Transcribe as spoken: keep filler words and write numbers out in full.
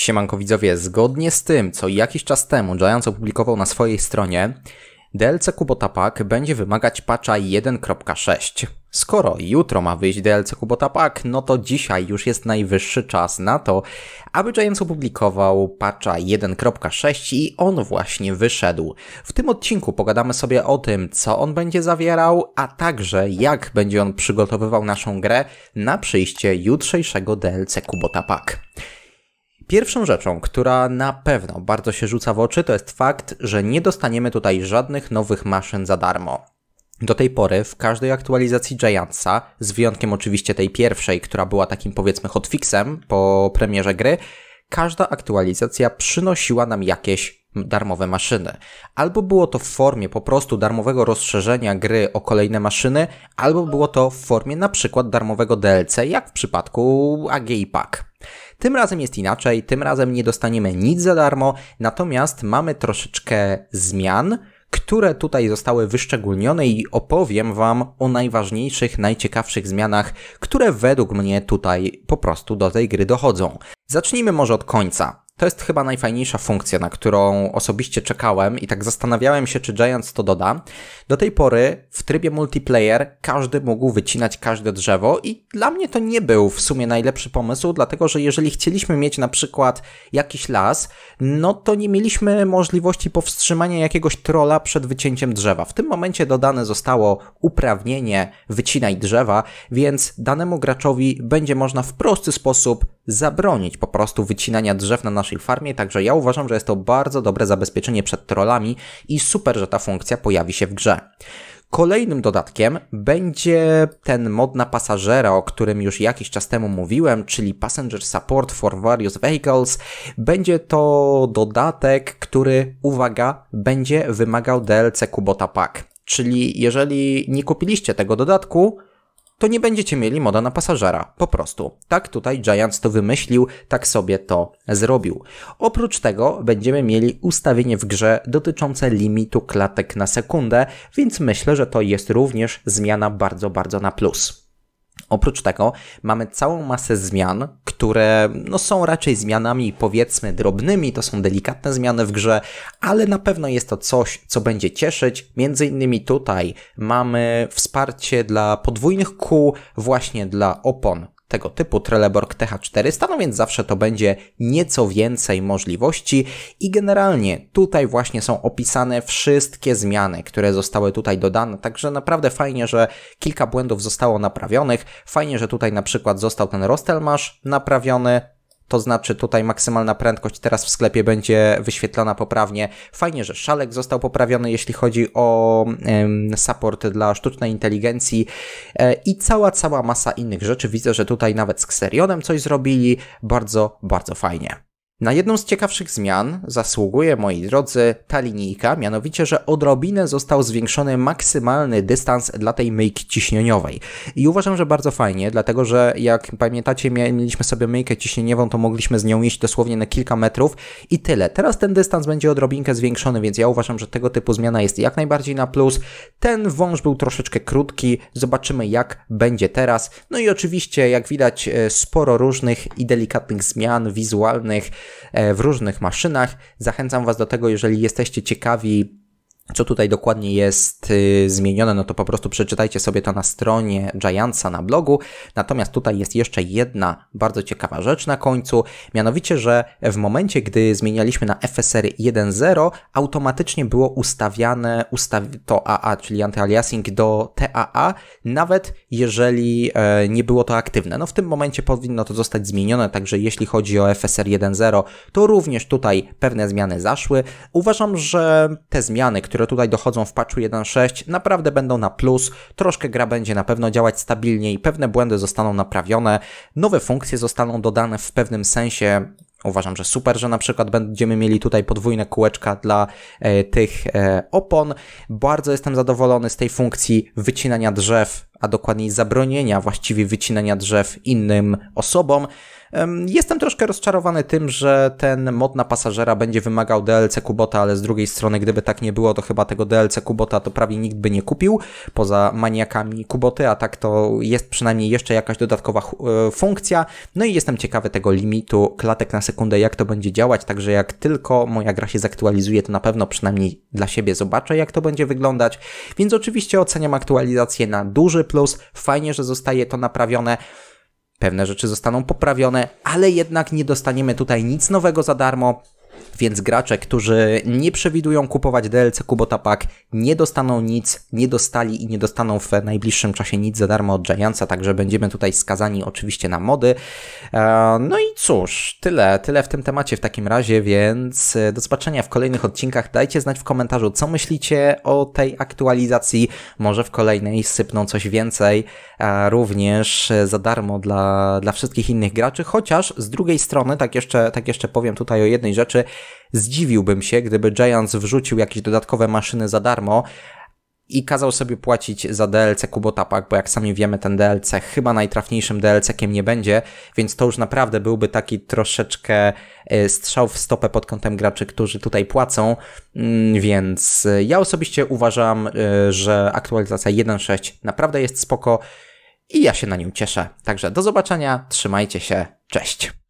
Siemanko widzowie, zgodnie z tym, co jakiś czas temu Giants opublikował na swojej stronie, D L C Kubota Pack będzie wymagać patcha jeden kropka sześć. Skoro jutro ma wyjść D L C Kubota Pack, no to dzisiaj już jest najwyższy czas na to, aby Giants opublikował patcha jeden kropka sześć i on właśnie wyszedł. W tym odcinku pogadamy sobie o tym, co on będzie zawierał, a także jak będzie on przygotowywał naszą grę na przyjście jutrzejszego D L C Kubota Pack. Pierwszą rzeczą, która na pewno bardzo się rzuca w oczy, to jest fakt, że nie dostaniemy tutaj żadnych nowych maszyn za darmo. Do tej pory w każdej aktualizacji Giantsa, z wyjątkiem oczywiście tej pierwszej, która była takim powiedzmy hotfixem po premierze gry, każda aktualizacja przynosiła nam jakieś darmowe maszyny. Albo było to w formie po prostu darmowego rozszerzenia gry o kolejne maszyny, albo było to w formie na przykład darmowego D L C, jak w przypadku A G I Pack. Tym razem jest inaczej, tym razem nie dostaniemy nic za darmo, natomiast mamy troszeczkę zmian, które tutaj zostały wyszczególnione i opowiem Wam o najważniejszych, najciekawszych zmianach, które według mnie tutaj po prostu do tej gry dochodzą. Zacznijmy może od końca. To jest chyba najfajniejsza funkcja, na którą osobiście czekałem i tak zastanawiałem się, czy Giants to doda. Do tej pory w trybie multiplayer każdy mógł wycinać każde drzewo i dla mnie to nie był w sumie najlepszy pomysł, dlatego że jeżeli chcieliśmy mieć na przykład jakiś las, no to nie mieliśmy możliwości powstrzymania jakiegoś trolla przed wycięciem drzewa. W tym momencie dodane zostało uprawnienie wycinaj drzewa, więc danemu graczowi będzie można w prosty sposób zabronić po prostu wycinania drzew na naszej farmie, także ja uważam, że jest to bardzo dobre zabezpieczenie przed trollami i super, że ta funkcja pojawi się w grze. Kolejnym dodatkiem będzie ten mod na pasażera, o którym już jakiś czas temu mówiłem, czyli Passenger Support for Various Vehicles. Będzie to dodatek, który, uwaga, będzie wymagał D L C Kubota Pack. Czyli jeżeli nie kupiliście tego dodatku, to nie będziecie mieli moda na pasażera. Po prostu. Tak tutaj Giants to wymyślił, tak sobie to zrobił. Oprócz tego będziemy mieli ustawienie w grze dotyczące limitu klatek na sekundę, więc myślę, że to jest również zmiana bardzo, bardzo na plus. Oprócz tego mamy całą masę zmian, które no, są raczej zmianami powiedzmy drobnymi, to są delikatne zmiany w grze, ale na pewno jest to coś, co będzie cieszyć. Między innymi tutaj mamy wsparcie dla podwójnych kół, właśnie dla opon tego typu Trelleborg T H czterysta, no więc zawsze to będzie nieco więcej możliwości i generalnie tutaj właśnie są opisane wszystkie zmiany, które zostały tutaj dodane, także naprawdę fajnie, że kilka błędów zostało naprawionych, fajnie, że tutaj na przykład został ten Rostelmash naprawiony, to znaczy tutaj maksymalna prędkość teraz w sklepie będzie wyświetlana poprawnie. Fajnie, że szalek został poprawiony, jeśli chodzi o ym, support dla sztucznej inteligencji yy, i cała, cała masa innych rzeczy. Widzę, że tutaj nawet z Xerionem coś zrobili. Bardzo, bardzo fajnie. Na jedną z ciekawszych zmian zasługuje, moi drodzy, ta linijka, mianowicie, że odrobinę został zwiększony maksymalny dystans dla tej myjki ciśnieniowej. I uważam, że bardzo fajnie, dlatego że jak pamiętacie, mieliśmy sobie myjkę ciśnieniową, to mogliśmy z nią iść dosłownie na kilka metrów i tyle. Teraz ten dystans będzie odrobinkę zwiększony, więc ja uważam, że tego typu zmiana jest jak najbardziej na plus. Ten wąż był troszeczkę krótki, zobaczymy jak będzie teraz. No i oczywiście, jak widać, sporo różnych i delikatnych zmian wizualnych w różnych maszynach. Zachęcam Was do tego, jeżeli jesteście ciekawi, co tutaj dokładnie jest y, zmienione, no to po prostu przeczytajcie sobie to na stronie Giantsa na blogu. Natomiast tutaj jest jeszcze jedna bardzo ciekawa rzecz na końcu, mianowicie, że w momencie, gdy zmienialiśmy na F S R jeden zero, automatycznie było ustawiane ustawi to A A, czyli antyaliasing do T A A, nawet jeżeli e, nie było to aktywne. No w tym momencie powinno to zostać zmienione, także jeśli chodzi o F S R jeden zero, to również tutaj pewne zmiany zaszły. Uważam, że te zmiany, które tutaj dochodzą w patchu jeden sześć, naprawdę będą na plus, troszkę gra będzie na pewno działać stabilniej, pewne błędy zostaną naprawione, nowe funkcje zostaną dodane w pewnym sensie. Uważam, że super, że na przykład będziemy mieli tutaj podwójne kółeczka dla e, tych e, opon. Bardzo jestem zadowolony z tej funkcji wycinania drzew, a dokładniej zabronienia właściwie wycinania drzew innym osobom. Jestem troszkę rozczarowany tym, że ten mod na pasażera będzie wymagał D L C Kubota, ale z drugiej strony, gdyby tak nie było, to chyba tego D L C Kubota to prawie nikt by nie kupił, poza maniakami Kuboty, a tak to jest przynajmniej jeszcze jakaś dodatkowa funkcja. No i jestem ciekawy tego limitu klatek na sekundę, jak to będzie działać, także jak tylko moja gra się zaktualizuje, to na pewno przynajmniej dla siebie zobaczę, jak to będzie wyglądać, więc oczywiście oceniam aktualizację na duży plus, fajnie, że zostaje to naprawione. Pewne rzeczy zostaną poprawione, ale jednak nie dostaniemy tutaj nic nowego za darmo, więc gracze, którzy nie przewidują kupować D L C Kubota Pack, nie dostaną nic, nie dostali i nie dostaną w najbliższym czasie nic za darmo od Giantsa, także będziemy tutaj skazani oczywiście na mody. No i cóż, tyle, tyle w tym temacie w takim razie, więc do zobaczenia w kolejnych odcinkach. Dajcie znać w komentarzu, co myślicie o tej aktualizacji, może w kolejnej sypną coś więcej, również za darmo dla, dla wszystkich innych graczy, chociaż z drugiej strony, tak jeszcze, tak jeszcze powiem tutaj o jednej rzeczy, zdziwiłbym się, gdyby Giants wrzucił jakieś dodatkowe maszyny za darmo i kazał sobie płacić za D L C Kubota Pack, bo jak sami wiemy, ten D L C chyba najtrafniejszym D L C-kiem nie będzie, więc to już naprawdę byłby taki troszeczkę strzał w stopę pod kątem graczy, którzy tutaj płacą, więc ja osobiście uważam, że aktualizacja jeden sześć naprawdę jest spoko i ja się na nią cieszę. Także do zobaczenia, trzymajcie się, cześć!